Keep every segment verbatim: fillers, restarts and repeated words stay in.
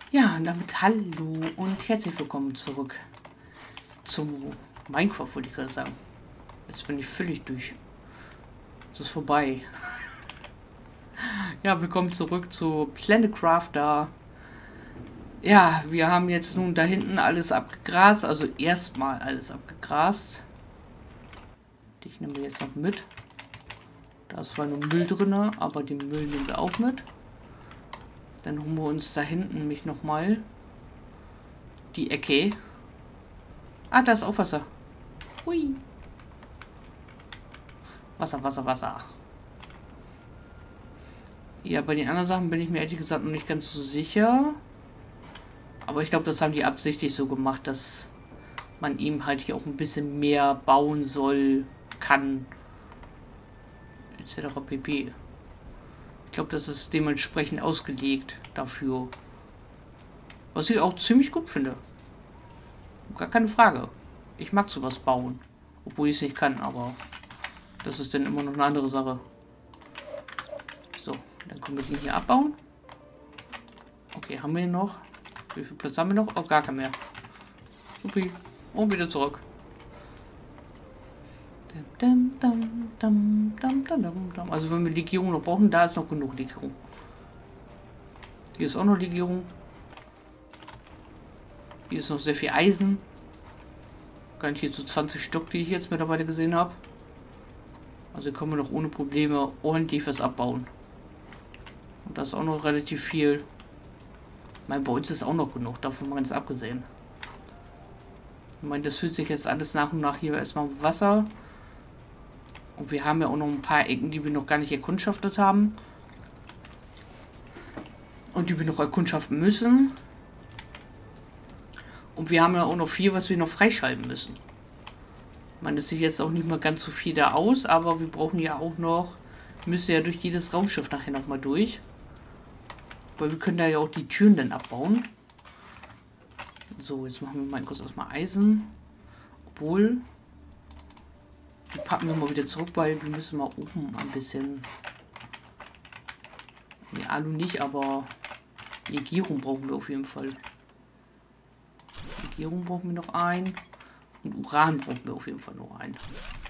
Ja, und damit hallo und herzlich willkommen zurück zu Minecraft, wollte ich gerade sagen. Jetzt bin ich völlig durch. Es ist vorbei. Ja, willkommen zurück zu Planet Crafter. Ja, wir haben jetzt nun da hinten alles abgegrast, also erstmal alles abgegrast. Ich nehme jetzt noch mit. Da ist zwar nur Müll drin, aber den Müll nehmen wir auch mit. Dann holen wir uns da hinten nämlich nochmal die Ecke. Ah, da ist auch Wasser. Hui. Wasser, Wasser, Wasser. Ja, bei den anderen Sachen bin ich mir ehrlich gesagt noch nicht ganz so sicher. Aber ich glaube, das haben die absichtlich so gemacht, dass man ihm halt hier auch ein bisschen mehr bauen soll, kann, et cetera pp. Ich glaube, das ist dementsprechend ausgelegt dafür. Was ich auch ziemlich gut finde. Gar keine Frage. Ich mag sowas bauen. Obwohl ich es nicht kann, aber das ist dann immer noch eine andere Sache. So, dann können wir den hier abbauen. Okay, haben wir ihn noch? Wie viel Platz haben wir noch? Oh, gar kein mehr. Supi. Und wieder zurück. Also wenn wir Legierung noch brauchen, da ist noch genug Legierung. Hier ist auch noch Legierung. Hier ist noch sehr viel Eisen. Gar nicht hier zu zwanzig Stück, die ich jetzt mittlerweile gesehen habe. Also können wir noch ohne Probleme ordentlich was abbauen. Und das ist auch noch relativ viel. Mein, bei uns ist auch noch genug, davon mal ganz abgesehen. Ich meine, das fühlt sich jetzt alles nach und nach hier erstmal Wasser. Und wir haben ja auch noch ein paar Ecken, die wir noch gar nicht erkundschaftet haben. Und die wir noch erkundschaften müssen. Und wir haben ja auch noch viel, was wir noch freischalten müssen. Ich meine, das sieht jetzt auch nicht mehr ganz so viel da aus, aber wir brauchen ja auch noch, müssen ja durch jedes Raumschiff nachher nochmal durch. Weil wir können da ja auch die Türen dann abbauen. So, jetzt machen wir mal kurz erstmal Eisen. Obwohl, die packen wir mal wieder zurück, weil wir müssen mal oben ein bisschen... Ne, Alu nicht, aber Legierung brauchen wir auf jeden Fall. Legierung brauchen wir noch ein. Und Uran brauchen wir auf jeden Fall noch ein.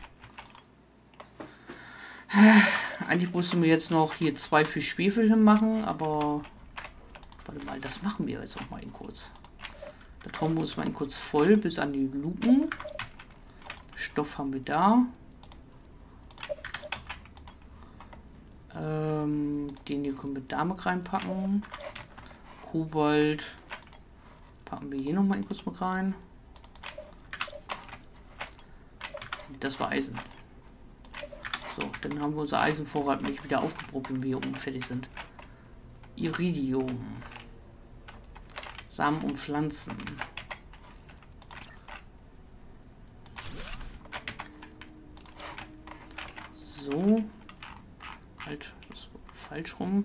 Eigentlich mussten wir jetzt noch hier zwei für Schwefel hinmachen, aber... Warte mal, das machen wir jetzt noch mal in kurz. Da trauen wir uns mal in kurz voll bis an die Luken. Stoff haben wir da. Ähm, den hier können wir damit reinpacken. Kobalt packen wir hier noch mal in kurz mit rein. Das war Eisen. So, dann haben wir unser Eisenvorrat nicht wieder aufgebraucht, wenn wir hier oben fertig sind. Iridium. Samen und Pflanzen. So. Halt, das war falsch rum.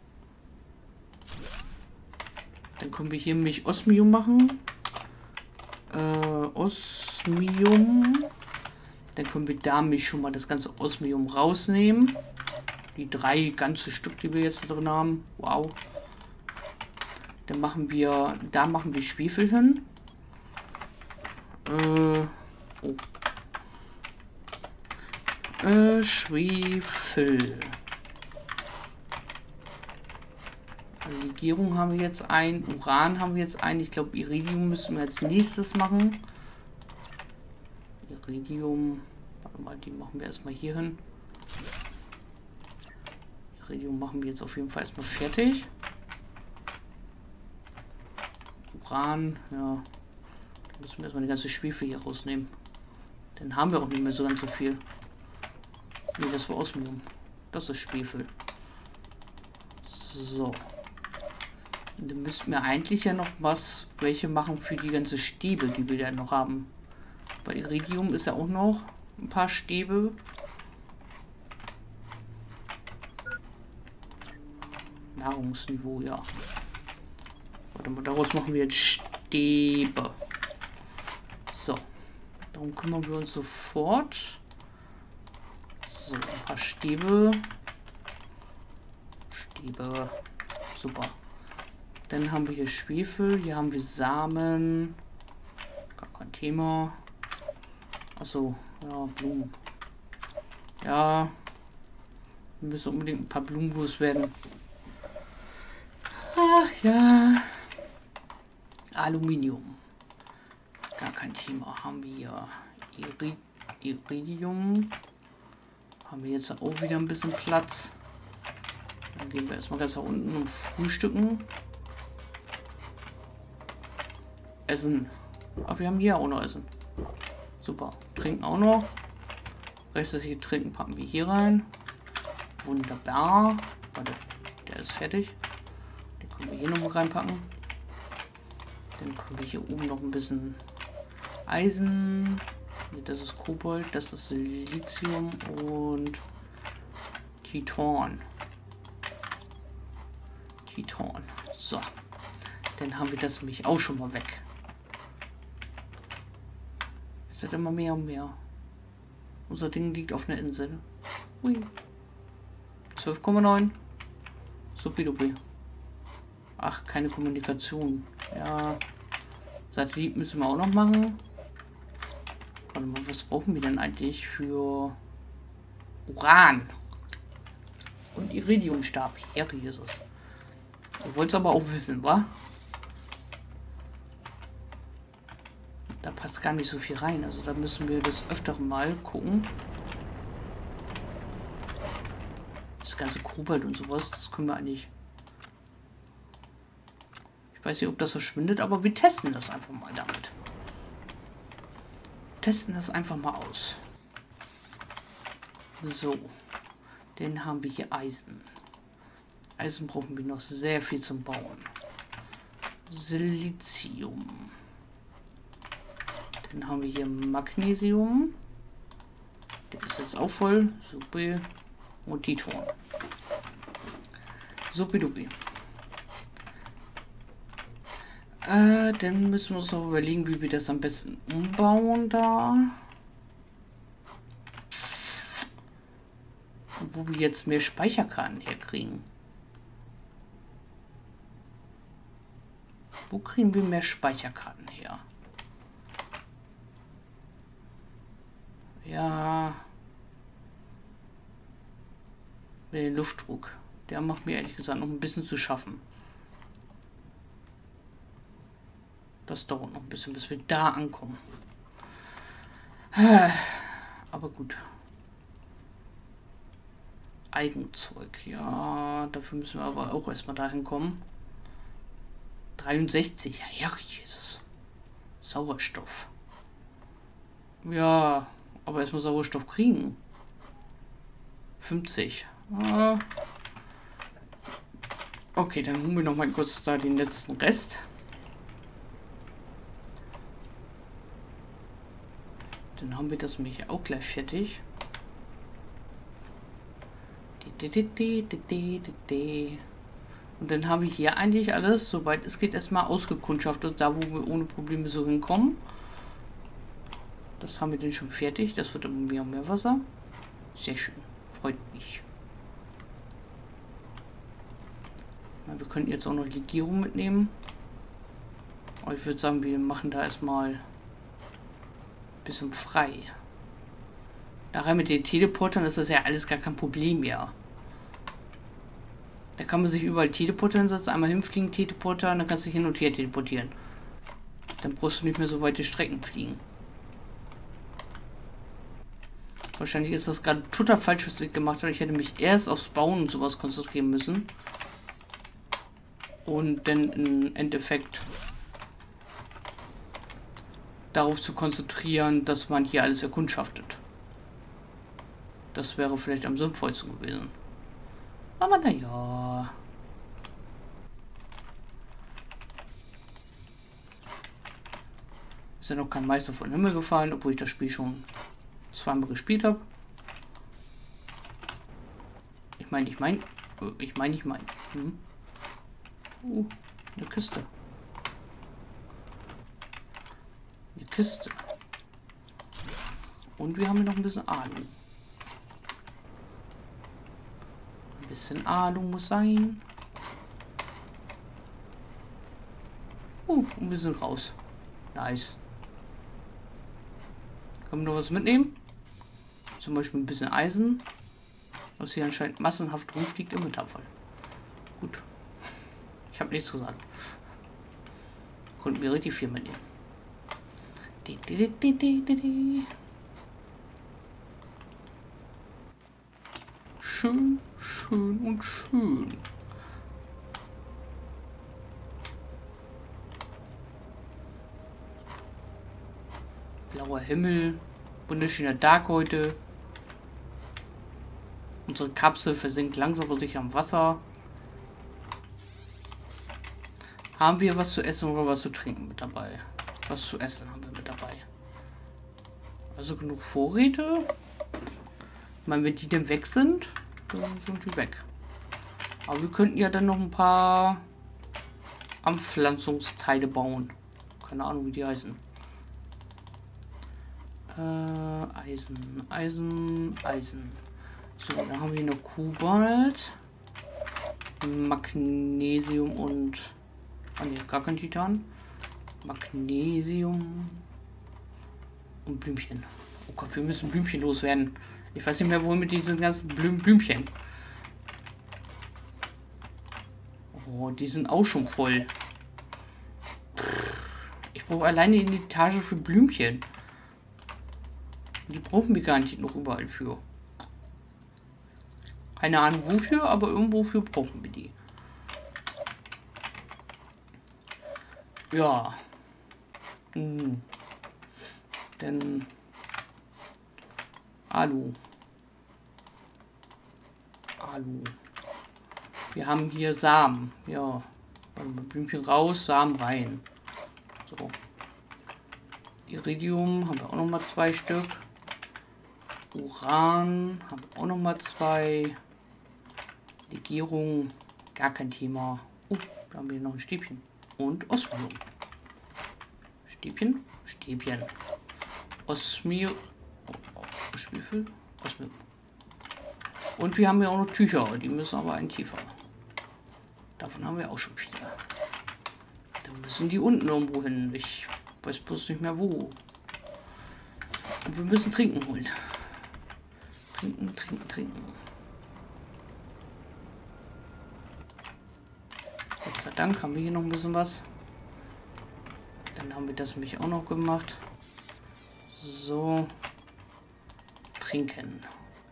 Dann können wir hier nämlich Osmium machen. Äh, Osmium. Dann können wir damit schon mal das ganze Osmium rausnehmen. Die drei ganze Stück, die wir jetzt drin haben. Wow. Dann machen wir, da machen wir Schwefel hin. Äh, oh. Äh, Schwefel. Legierung haben wir jetzt ein, Uran haben wir jetzt ein. Ich glaube, Iridium müssen wir als nächstes machen. Iridium, warte mal, die machen wir erstmal hier hin. Iridium machen wir jetzt auf jeden Fall erstmal fertig. Uran, ja. Da müssen wir erstmal die ganze Schwefel hier rausnehmen. Dann haben wir auch nicht mehr so ganz so viel. Ne, das war Osmium. Das ist Schwefel. So. Und dann müssten wir eigentlich ja noch was, welche machen für die ganze Stäbe, die wir ja noch haben. Bei Iridium ist ja auch noch ein paar Stäbe. Nahrungsniveau, ja. Warte mal, daraus machen wir jetzt Stäbe. So. Darum kümmern wir uns sofort. So, ein paar Stäbe. Stäbe. Super. Dann haben wir hier Schwefel. Hier haben wir Samen. Gar kein Thema. Achso, ja, Blumen. Ja. Wir müssen unbedingt ein paar Blumen loswerden. Ach ja. Aluminium. Gar kein Thema. Haben wir Iri Iridium. Haben wir jetzt auch wieder ein bisschen Platz. Dann gehen wir erstmal ganz nach unten und frühstücken. Essen. Aber wir haben hier auch noch Essen. Super. Trinken auch noch. Restliche Trinken packen wir hier rein. Wunderbar. Warte, der ist fertig. Den können wir hier noch mal reinpacken. Dann können wir hier oben noch ein bisschen Eisen. Nee, das ist Kobold, das ist Lithium und Titan. Titan. So. Dann haben wir das nämlich auch schon mal weg. Es wird immer mehr und mehr. Unser Ding liegt auf einer Insel. Ui. zwölf Komma neun. Supidupi. Ach, keine Kommunikation. Ja. Satellit müssen wir auch noch machen. Warte mal, was brauchen wir denn eigentlich für Uran? Und Iridiumstab. Herr Jesus. Ihr wollt es aber auch wissen, wa? Da passt gar nicht so viel rein. Also da müssen wir das öfteren mal gucken. Das ganze Kobalt und sowas, das können wir eigentlich... Ich weiß nicht, ob das verschwindet, aber wir testen das einfach mal damit. Testen das einfach mal aus. So. Dann haben wir hier Eisen. Eisen brauchen wir noch sehr viel zum Bauen. Silizium. Dann haben wir hier Magnesium. Der ist jetzt auch voll. Super. Und Titan. Supidupi. Äh, dann müssen wir uns noch überlegen, wie wir das am besten umbauen da. Und wo wir jetzt mehr Speicherkarten herkriegen. Wo kriegen wir mehr Speicherkarten her? Ja. Den Luftdruck. Der macht mir ehrlich gesagt noch ein bisschen zu schaffen. Das dauert noch ein bisschen, bis wir da ankommen. Aber gut. Eigenzeug. Ja, dafür müssen wir aber auch erstmal dahin kommen. dreiundsechzig. Ja, Jesus. Sauerstoff. Ja, aber erstmal Sauerstoff kriegen. fünfzig. Ah. Okay, dann holen wir noch mal kurz da den letzten Rest. Dann haben wir das nämlich auch gleich fertig. Und dann habe ich hier eigentlich alles, soweit es geht, erstmal ausgekundschaftet, da wo wir ohne Probleme so hinkommen. Das haben wir dann schon fertig. Das wird immer mehr und mehr Wasser. Sehr schön. Freut mich. Na, wir könnten jetzt auch noch Legierung mitnehmen. Aber ich würde sagen, wir machen da erstmal ein bisschen frei. Nachher mit den Teleportern ist das ja alles gar kein Problem mehr. Da kann man sich überall Teleporter hinsetzen, einmal hinfliegen, Teleporter, und dann kannst du dich hin und her teleportieren. Dann brauchst du nicht mehr so weite Strecken fliegen. Wahrscheinlich ist das gerade total falsch, was ich gemacht habe. Ich hätte mich erst aufs Bauen und sowas konzentrieren müssen. Und dann im Endeffekt darauf zu konzentrieren, dass man hier alles erkundschaftet. Das wäre vielleicht am sinnvollsten gewesen. Aber naja. Ist ja noch kein Meister von Himmel gefallen, obwohl ich das Spiel schon zweimal gespielt habe. Ich meine, ich meine, ich meine, ich meine. Hm. Uh, eine Kiste. Eine Kiste. Und wir haben hier noch ein bisschen Alu. Ein bisschen Alu muss sein. Uh, und wir sind raus. Nice. Können wir noch was mitnehmen? Zum Beispiel ein bisschen Eisen. Was hier anscheinend massenhaft rumfliegt im Metallfall. Gut. Ich habe nichts gesagt. Konnten wir richtig viel mitnehmen. Die, die, die, die, die, die, die. Schön, schön und schön. Blauer Himmel, wunderschöner Tag heute. Unsere Kapsel versinkt langsam aber sicher am Wasser. Haben wir was zu essen oder was zu trinken mit dabei? Was zu essen haben wir mit dabei. Also genug Vorräte. Ich meine, wenn die denn weg sind, dann sind die weg. Aber wir könnten ja dann noch ein paar Anpflanzungsteile bauen. Keine Ahnung, wie die heißen. Äh, Eisen, Eisen, Eisen. So, dann haben wir noch Kobalt, Magnesium und... Ah ne, gar kein Titan. Magnesium und Blümchen. Oh Gott, wir müssen Blümchen loswerden. Ich weiß nicht mehr, wohin mit diesen ganzen Blüm Blümchen. Oh, die sind auch schon voll. Ich brauche alleine eine Etage für Blümchen. Die brauchen wir gar nicht noch überall für. Keine Ahnung wofür, aber irgendwo für brauchen wir die. Ja. Hm. Denn Alu. Alu. Wir haben hier Samen. Ja. Blümchen raus, Samen rein. So. Iridium haben wir auch noch mal zwei Stück. Uran haben wir auch noch mal zwei. Legierung, gar kein Thema. Oh, da haben wir noch ein Stäbchen. Und Osmium. Stäbchen, Stäbchen. Osmium. Oh, oh, Osmium. Osmium. Und wir haben ja auch noch Tücher, die müssen aber ein tiefer. Davon haben wir auch schon viele. Dann müssen die unten irgendwo hin. Ich weiß bloß nicht mehr wo. Und wir müssen trinken holen. Trinken, trinken, trinken. Gott sei Dank haben wir hier noch ein bisschen was. Dann haben wir das nämlich auch noch gemacht. So. Trinken.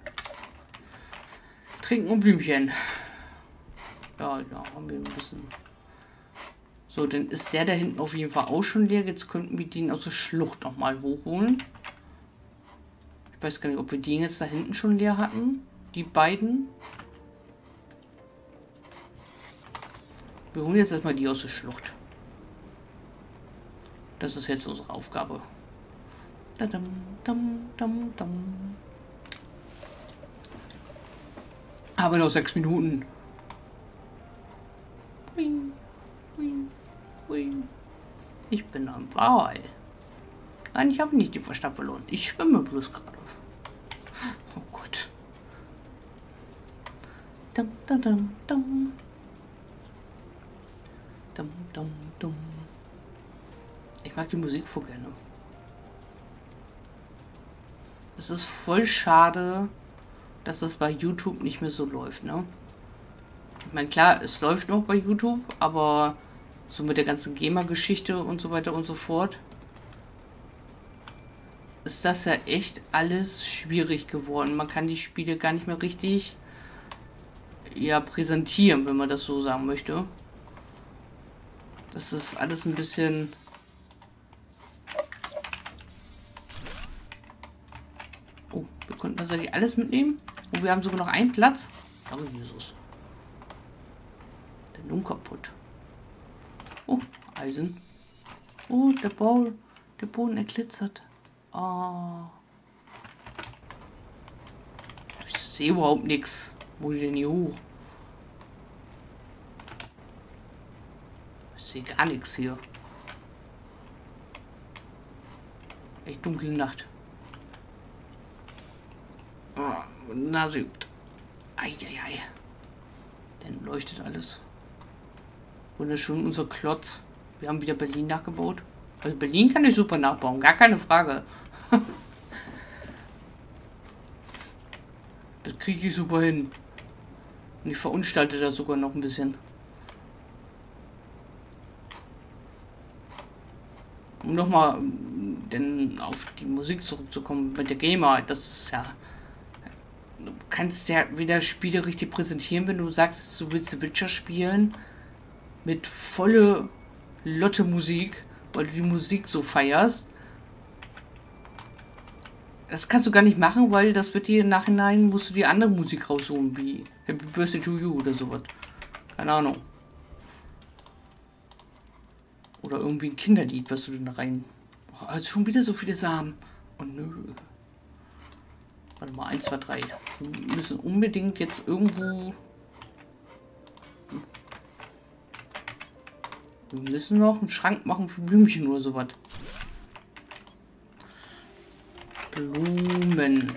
Trinken und Blümchen. Ja, ja, haben wir ein bisschen. So, dann ist der da hinten auf jeden Fall auch schon leer. Jetzt könnten wir den aus der Schlucht noch mal hochholen. Ich weiß gar nicht, ob wir den jetzt da hinten schon leer hatten. Die beiden. Wir holen jetzt erstmal die aus der Schlucht. Das ist jetzt unsere Aufgabe. Dadam, dam, dam, dam. Aber noch sechs Minuten. Ich bin am Ball. Nein, ich habe nicht den Verstand verloren. Ich schwimme bloß gerade. Oh Gott. Dum, dum, dum, dum. Dum, dum, dum. Ich mag die Musik voll gerne. Es ist voll schade, dass es bei YouTube nicht mehr so läuft, ne? Ich meine, klar, es läuft noch bei YouTube, aber so mit der ganzen Gamer-Geschichte und so weiter und so fort ist das ja echt alles schwierig geworden. Man kann die Spiele gar nicht mehr richtig ja präsentieren, wenn man das so sagen möchte. Das ist alles ein bisschen... Oh, wir konnten tatsächlich alles mitnehmen. Und wir haben sogar noch einen Platz. Oh, Jesus. Der nun kaputt. Oh, Eisen. Oh, der Boden, der Boden erglitzert. Oh. Ich sehe überhaupt nichts. Wo denn hier hoch? Ich sehe gar nichts hier. Echt dunkle Nacht. Oh, Nase juckt. Eieiei. Dann leuchtet alles. Wunderschön unser Klotz. Wir haben wieder Berlin nachgebaut. Also Berlin kann ich super nachbauen, gar keine Frage. Das kriege ich super hin. Und ich verunstalte das sogar noch ein bisschen. Um nochmal denn auf die Musik zurückzukommen mit der Gamer, das ist ja... Du kannst ja wieder Spiele richtig präsentieren, wenn du sagst, du willst The Witcher spielen mit volle Lotte Musik, weil du die Musik so feierst. Das kannst du gar nicht machen, weil das wird dir im Nachhinein, musst du die andere Musik rausholen, wie Happy Birthday to You oder sowas. Keine Ahnung. Oder irgendwie ein Kinderlied, was du denn da rein... Oh, jetzt schon wieder so viele Samen. Oh nö. Warte mal, eins, zwei, drei. Wir müssen unbedingt jetzt irgendwo... Wir müssen noch einen Schrank machen für Blümchen oder sowas. Blumen.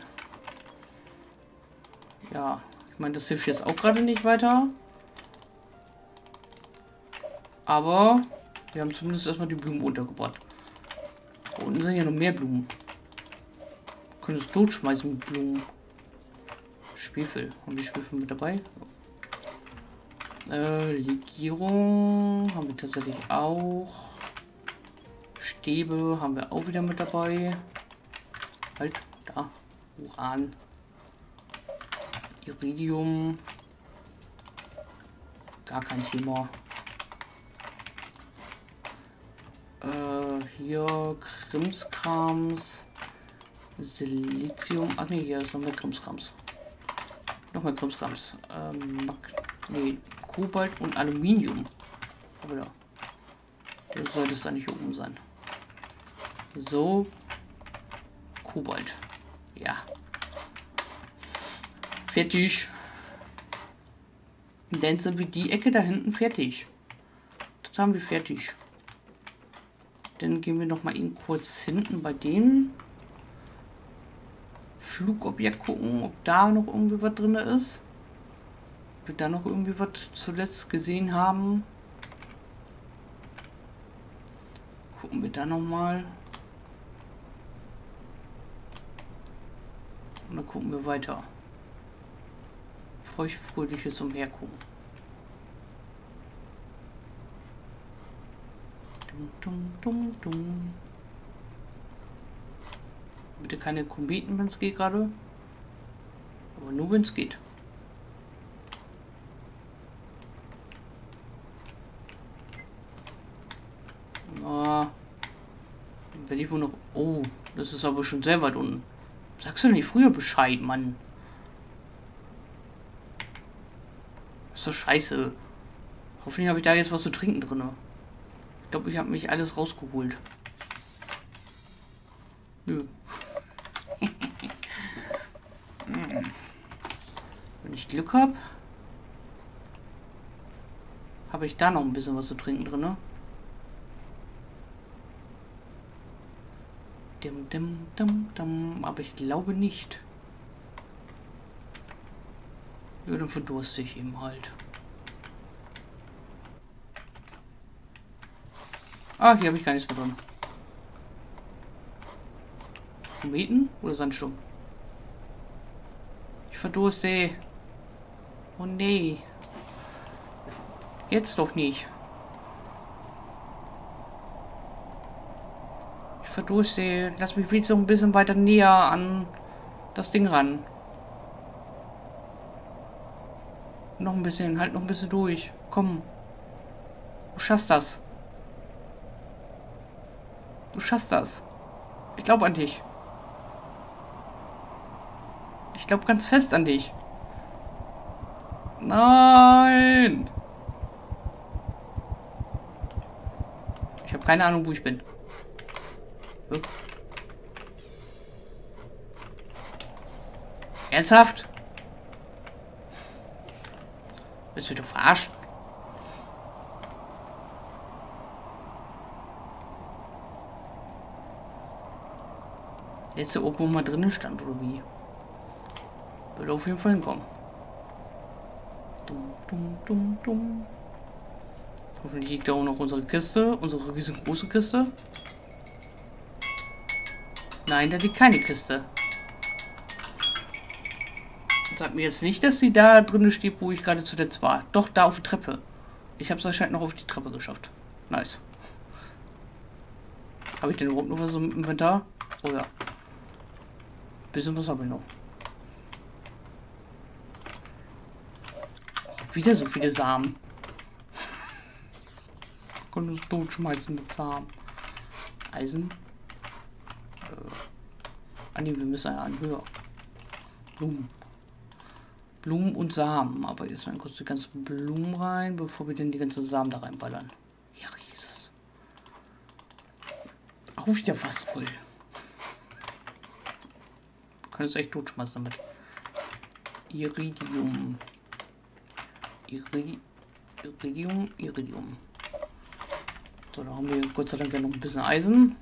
Ja, ich meine, das hilft jetzt auch gerade nicht weiter. Aber wir haben zumindest erstmal die Blumen untergebracht. Da unten sind ja noch mehr Blumen. Wir können es totschmeißen mit Blumen. Schwefel. Haben wir Schwefel mit dabei? Äh, Legierung haben wir tatsächlich auch. Stäbe haben wir auch wieder mit dabei. Halt, da. Uran. Iridium. Gar kein Thema. Äh, hier Krimskrams. Silizium. Ach ne, hier ist noch mehr Krimskrams. Noch mehr Krimskrams. Ähm, nee, Kobalt und Aluminium. Aber da. Das sollte es da nicht oben sein. So. Kobalt. Ja. Fertig. Und dann sind wir die Ecke da hinten fertig. Das haben wir fertig. Dann gehen wir noch mal eben kurz hinten bei dem Flugobjekt gucken, ob da noch irgendwie was drin ist. Ob wir da noch irgendwie was zuletzt gesehen haben. Gucken wir da noch mal. Und dann gucken wir weiter. Feuchtfröhliches Umhergucken. Dum, dum, dum, dum. Bitte keine Kometen, wenn es geht gerade. Aber nur wenn es geht. Ah, werde ich wohl noch... Oh, das ist aber schon sehr weit unten. Sagst du nicht früher Bescheid, Mann? Ist doch scheiße. Hoffentlich habe ich da jetzt was zu trinken drin. Ich glaube, ich habe mich alles rausgeholt. Nö. Wenn ich Glück habe, habe ich da noch ein bisschen was zu trinken drin. Dim, dim, dim, dim. Aber ich glaube nicht. Ja, dann verdurste ich eben halt. Ah, hier habe ich gar nichts mehr drin. Kometen oder Sandsturm? Ich verdurste. Oh nee. Jetzt doch nicht. Ich verdurste. Lass mich wieder so ein bisschen weiter näher an das Ding ran. Noch ein bisschen, halt noch ein bisschen durch. Komm. Du schaffst das. Du schaffst das. Ich glaube an dich. Ich glaube ganz fest an dich. Nein! Ich habe keine Ahnung, wo ich bin. Hm? Ernsthaft? Willst du mich doch verarschen? Letzte oben mal drinnen stand, oder wie? Würde auf jeden Fall hinkommen. Dumm, dumm, dumm, dumm. Hoffentlich liegt da auch noch unsere Kiste. Unsere riesengroße Kiste. Nein, da liegt keine Kiste. Sag mir jetzt nicht, dass sie da drin steht, wo ich gerade zuletzt war. Doch, da auf der Treppe. Ich habe es anscheinend noch auf die Treppe geschafft. Nice. Habe ich den überhaupt noch was im Inventar? Oh ja. Bisschen was habe ich noch. Oh, wieder so viele Samen. Können uns totschmeißen mit Samen. Eisen. Äh. Ah ne, wir müssen ja an höher. Blumen. Blumen und Samen. Aber jetzt mal kurz die ganzen Blumen rein, bevor wir denn die ganzen Samen da reinballern. Ja, Jesus. Auch wieder fast voll. Kann es echt totschmeißen damit. Iridium. Iri Iridium, Iridium. So, da haben wir Gott sei Dank ja noch ein bisschen Eisen.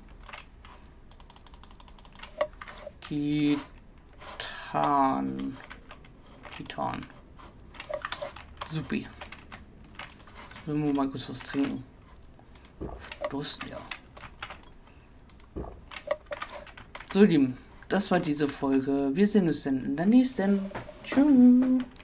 Titan. Titan. Supi. Jetzt müssen wir mal kurz was trinken. Durst, ja. So, Lieben, das war diese Folge. Wir sehen uns dann in der nächsten. Tschüss.